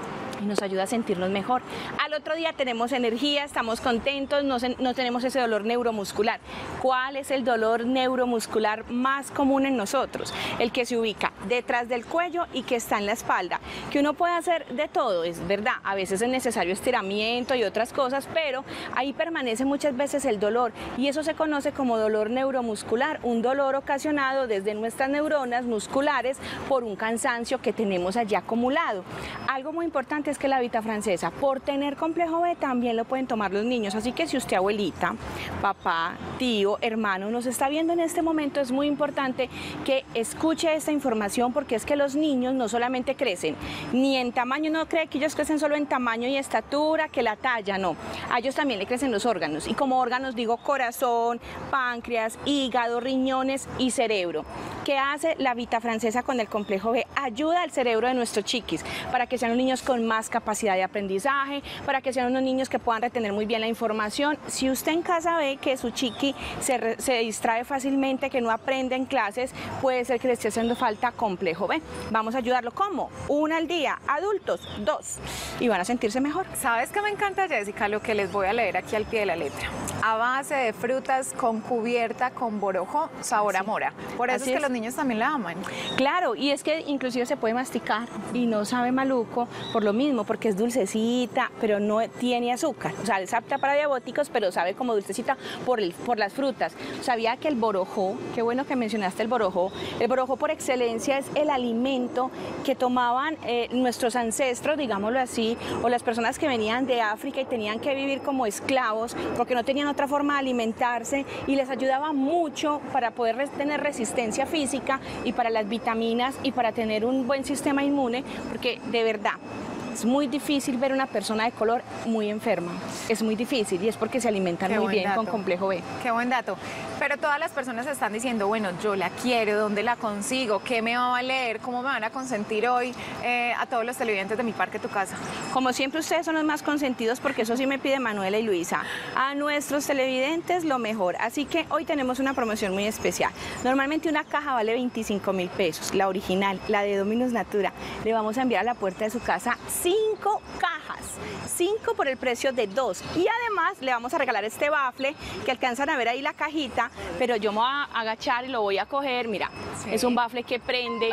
y nos ayuda a sentirnos mejor. Al otro día tenemos energía, estamos contentos, no tenemos ese dolor neuromuscular. ¿Cuál es el dolor neuromuscular más común en nosotros? El que se ubica detrás del cuello y que está en la espalda, que uno puede hacer de todo, es verdad, a veces es necesario estiramiento y otras cosas, pero ahí permanece muchas veces el dolor, y eso se conoce como dolor neuromuscular, un dolor ocasionado desde nuestras neuronas musculares por un cansancio que tenemos allí acumulado. Algo muy importante es que la Vita Francesa, por tener complejo B, también lo pueden tomar los niños, así que si usted, abuelita, papá, tío, hermano, nos está viendo en este momento, es muy importante que escuche esta información, porque es que los niños no solamente crecen ni en tamaño, no cree que ellos crecen solo en tamaño y estatura, que la talla, no, a ellos también le crecen los órganos, y como órganos digo corazón, páncreas, hígado, riñones y cerebro. ¿Qué hace la Vita Francesa con el complejo B? Ayuda al cerebro de nuestros chiquis para que sean los niños con más capacidad de aprendizaje, para que sean unos niños que puedan retener muy bien la información. Si usted en casa ve que su chiqui se distrae fácilmente, que no aprende en clases, puede ser que le esté haciendo falta complejo B. Vamos a ayudarlo. ¿Cómo? 1 al día, adultos 2, y van a sentirse mejor. ¿Sabes qué me encanta, Jessica? Lo que les voy a leer aquí al pie de la letra. A base de frutas, con cubierta con borojó, sabor a mora. Por eso es que los niños también la aman. Claro, y es que inclusive se puede masticar y no sabe maluco por lo mismo, porque es dulcecita, pero no tiene azúcar. O sea, es apta para diabéticos, pero sabe como dulcecita por las frutas. Sabía que el borojó, qué bueno que mencionaste el borojó por excelencia es el alimento que tomaban nuestros ancestros, digámoslo así, o las personas que venían de África y tenían que vivir como esclavos porque no tenían otra forma de alimentarse, y les ayudaba mucho para poder tener resistencia física y para las vitaminas y para tener un buen sistema inmune, porque de verdad es muy difícil ver una persona de color muy enferma, es muy difícil, y es porque se alimentan muy bien con complejo B. Qué buen dato. Pero todas las personas están diciendo, bueno, yo la quiero, ¿dónde la consigo? ¿Qué me va a valer? ¿Cómo me van a consentir hoy a todos los televidentes de Mi Parque Tu Casa? Como siempre, ustedes son los más consentidos, porque eso sí me pide Manuela y Luisa. A nuestros televidentes lo mejor, así que hoy tenemos una promoción muy especial. Normalmente una caja vale 25.000 pesos, la original, la de Dominus Natura. Le vamos a enviar a la puerta de su casa 5 cajas, 5 por el precio de 2, y además le vamos a regalar este bafle que alcanzan a ver ahí la cajita, pero yo me voy a agachar y lo voy a coger. Mira, es un bafle que prende,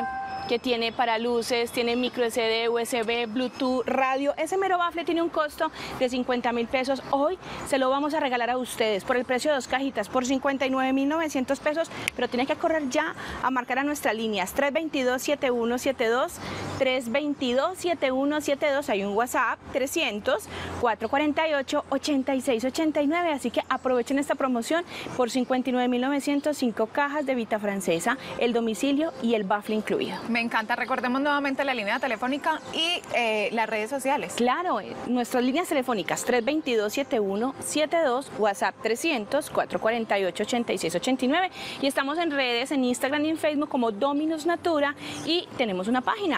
que tiene para luces, tiene micro SD, USB, Bluetooth, radio. Ese mero bafle tiene un costo de 50.000 pesos. Hoy se lo vamos a regalar a ustedes por el precio de 2 cajitas, por 59.900 pesos, pero tiene que correr ya a marcar a nuestras líneas 322-7172, 322-7172, hay un WhatsApp 300-448-8689, así que aprovechen esta promoción por 59.900, 5 cajas de Vita Francesa, el domicilio y el bafle incluido. Me encanta, recordemos nuevamente la línea telefónica y las redes sociales. Claro, nuestras líneas telefónicas 322-7172, WhatsApp 300-448-8689 y estamos en redes, en Instagram y en Facebook como Dominus Natura y tenemos una página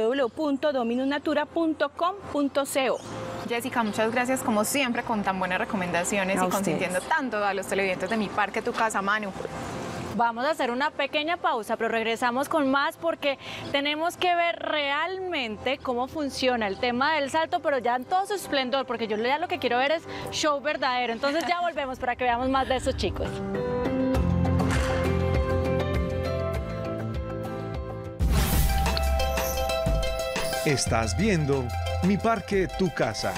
www.dominusnatura.com.co. Jessica, muchas gracias como siempre con tan buenas recomendaciones y consintiendo tanto a los televidentes de Mi Parque Tu Casa, Manu. Vamos a hacer una pequeña pausa, pero regresamos con más porque tenemos que ver realmente cómo funciona el tema del salto, pero ya en todo su esplendor, porque yo ya lo que quiero ver es show verdadero. Entonces ya volvemos para que veamos más de estos chicos. Estás viendo Mi Parque Tu Casa.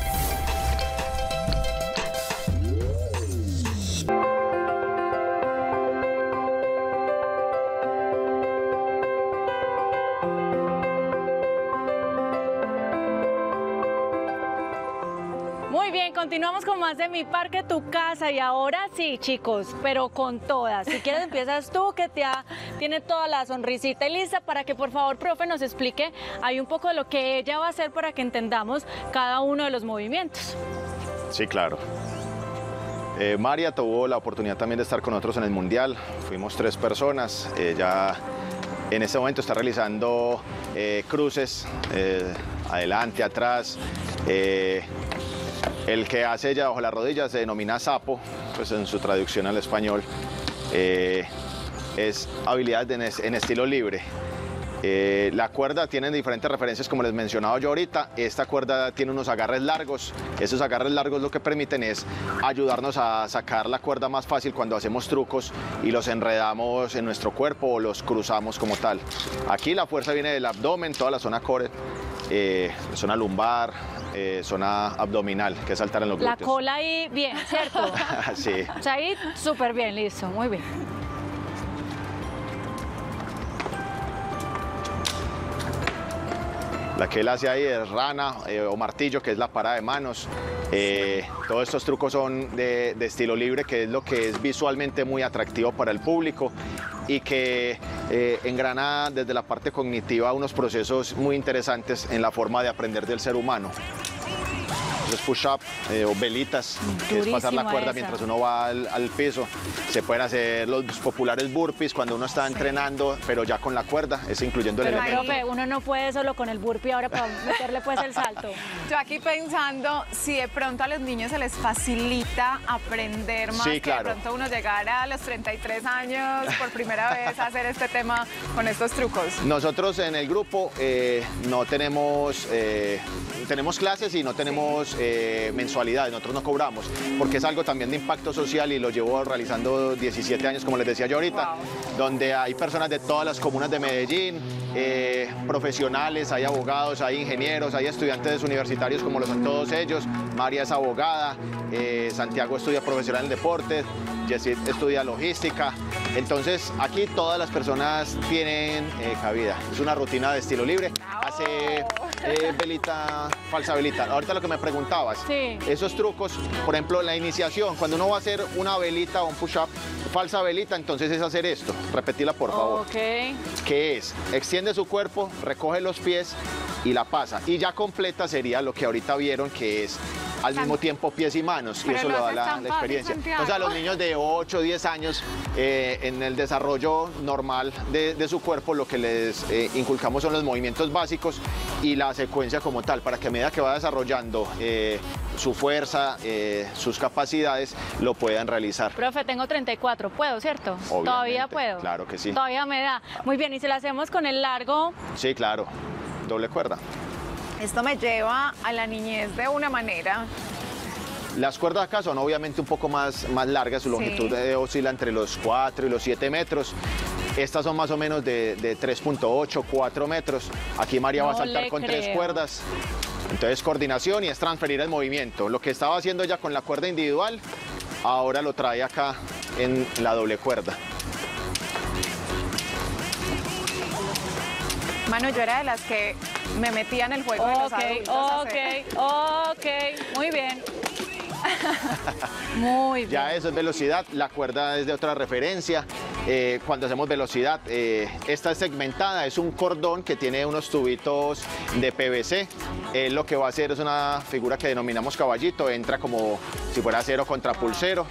Muy bien, continuamos con más de Mi Parque Tu Casa y ahora sí, chicos, pero con todas. Si quieres empiezas tú, que tiene toda la sonrisita y lista para que por favor, profe, nos explique ahí un poco de lo que ella va a hacer para que entendamos cada uno de los movimientos. Sí, claro. María tuvo la oportunidad también de estar con nosotros en el Mundial. Fuimos 3 personas. Ella en este momento está realizando cruces adelante, atrás. El que hace ella bajo las rodillas se denomina sapo, pues en su traducción al español. Es habilidades en estilo libre. La cuerda tiene diferentes referencias, como les mencionaba yo ahorita. Esta cuerda tiene unos agarres largos. Esos agarres largos lo que permiten es ayudarnos a sacar la cuerda más fácil cuando hacemos trucos y los enredamos en nuestro cuerpo o los cruzamos como tal. Aquí la fuerza viene del abdomen, toda la zona core, zona lumbar, zona abdominal, que es saltar en los glúteos. La cola ahí bien, ¿cierto? Sí. O sea, ahí súper bien, listo, muy bien. La que él hace ahí es rana o martillo, que es la parada de manos. Todos estos trucos son de estilo libre, que es lo que es visualmente muy atractivo para el público y que engrana desde la parte cognitiva unos procesos muy interesantes en la forma de aprender del ser humano. Los push-up o velitas, que es pasar la cuerda mientras uno va al piso. Se pueden hacer los populares burpees cuando uno está entrenando, pero ya con la cuerda, eso incluyendo el elemento. Pero profe, uno no puede solo con el burpee ahora para meterle pues el salto. Yo aquí pensando, si de pronto a los niños se les facilita aprender más, sí, claro, que de pronto uno llegara a los 33 años por primera vez a hacer este tema con estos trucos. Nosotros en el grupo no tenemos, tenemos clases y no tenemos mensualidades, nosotros no cobramos, porque es algo también de impacto social y lo llevo realizando 17 años, como les decía yo ahorita, donde hay personas de todas las comunas de Medellín, profesionales, hay abogados, hay ingenieros, hay estudiantes universitarios como lo son todos ellos. María es abogada, Santiago estudia profesional en deportes, Jessie estudia logística. Entonces aquí todas las personas tienen cabida. Es una rutina de estilo libre. Hace velita, falsa velita. Ahorita lo que me preguntabas, sí, esos trucos, por ejemplo, la iniciación, cuando uno va a hacer una velita o un push-up, falsa velita, entonces es hacer esto. Repetila, por favor. Ok. ¿Qué es? Extiende su cuerpo, recoge los pies y la pasa. Y ya completa sería lo que ahorita vieron, que es al mismo tiempo pies y manos, y eso lo da la experiencia. Entonces a los niños de 8 o 10 años, en el desarrollo normal de su cuerpo, lo que les inculcamos son los movimientos básicos y la secuencia como tal, para que a medida que va desarrollando su fuerza, sus capacidades, lo puedan realizar. Profe, tengo 34, ¿puedo, cierto? Obviamente, ¿Todavía puedo? Claro que sí. Todavía me da. Muy bien, ¿y si lo hacemos con el largo? Sí, claro, doble cuerda. Esto me lleva a la niñez de una manera. Las cuerdas acá son obviamente un poco más largas, su longitud oscila entre los 4 y los 7 metros. Estas son más o menos de 3.8, 4 metros. Aquí María va a saltar con 3 cuerdas. Entonces coordinación y es transferir el movimiento. Lo que estaba haciendo ella con la cuerda individual, ahora lo trae acá en la doble cuerda. Manu, yo era de las que me metía en el juego de los adultos. Ok, muy bien. Muy bien. Ya eso es velocidad, la cuerda es de otra referencia. Cuando hacemos velocidad, esta es segmentada, es un cordón que tiene unos tubitos de PVC. Lo que va a hacer es una figura que denominamos caballito, entra como si fuera cero contra pulsero,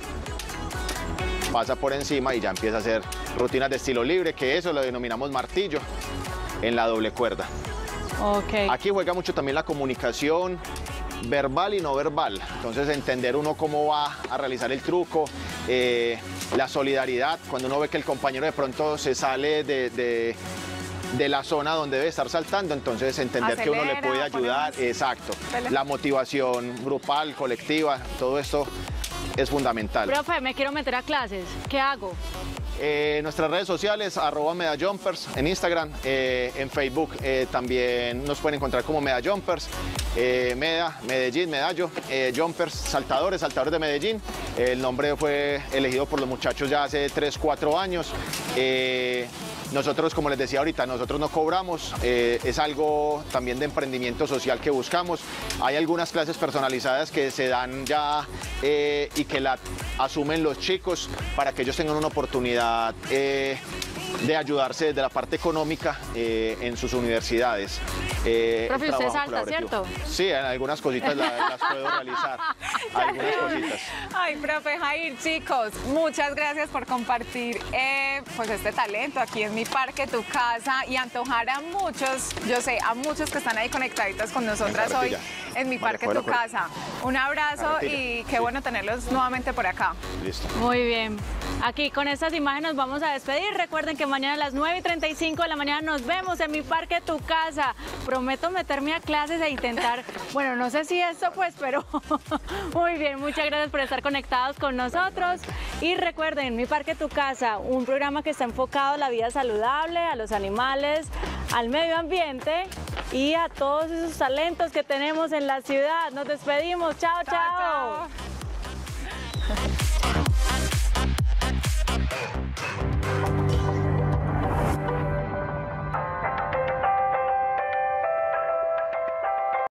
pasa por encima y ya empieza a hacer rutinas de estilo libre, que eso lo denominamos martillo en la doble cuerda. Okay. Aquí juega mucho también la comunicación verbal y no verbal, entonces entender uno cómo va a realizar el truco, la solidaridad, cuando uno ve que el compañero de pronto se sale de la zona donde debe estar saltando, entonces entender que uno le puede ayudar, exacto, la motivación grupal, colectiva, todo esto es fundamental. Profe, me quiero meter a clases, ¿qué hago? Nuestras redes sociales, @MedaJumpers, en Instagram, en Facebook también nos pueden encontrar como MedaJumpers, Medellín, Medallo, Jumpers, saltadores de Medellín. El nombre fue elegido por los muchachos ya hace 3, 4 años. Nosotros, como les decía ahorita, nosotros no cobramos, es algo también de emprendimiento social que buscamos. Hay algunas clases personalizadas que se dan ya y que la asumen los chicos para que ellos tengan una oportunidad de ayudarse desde la parte económica en sus universidades. Profe, usted salta, ¿cierto? Sí, en algunas cositas las puedo realizar. Algunas cositas. Ay, profe Jair, chicos, muchas gracias por compartir pues este talento aquí en Mi Parque, Tu Casa, y antojar a muchos, yo sé, a muchos que están ahí conectaditos con nosotras hoy en Mi Parque, Tu Casa. Un abrazo y qué bueno tenerlos nuevamente por acá. Listo. Muy bien. Aquí con estas imágenes nos vamos a despedir. Recuerden que mañana a las 9:35 de la mañana nos vemos en Mi Parque, Tu Casa. Prometo meterme a clases e intentar, bueno, no sé si esto pues, pero muy bien. Muchas gracias por estar conectados con nosotros. Y recuerden, Mi Parque, Tu Casa, un programa que está enfocado a la vida saludable, a los animales, al medio ambiente y a todos esos talentos que tenemos en la ciudad. Nos despedimos. Chao, chao.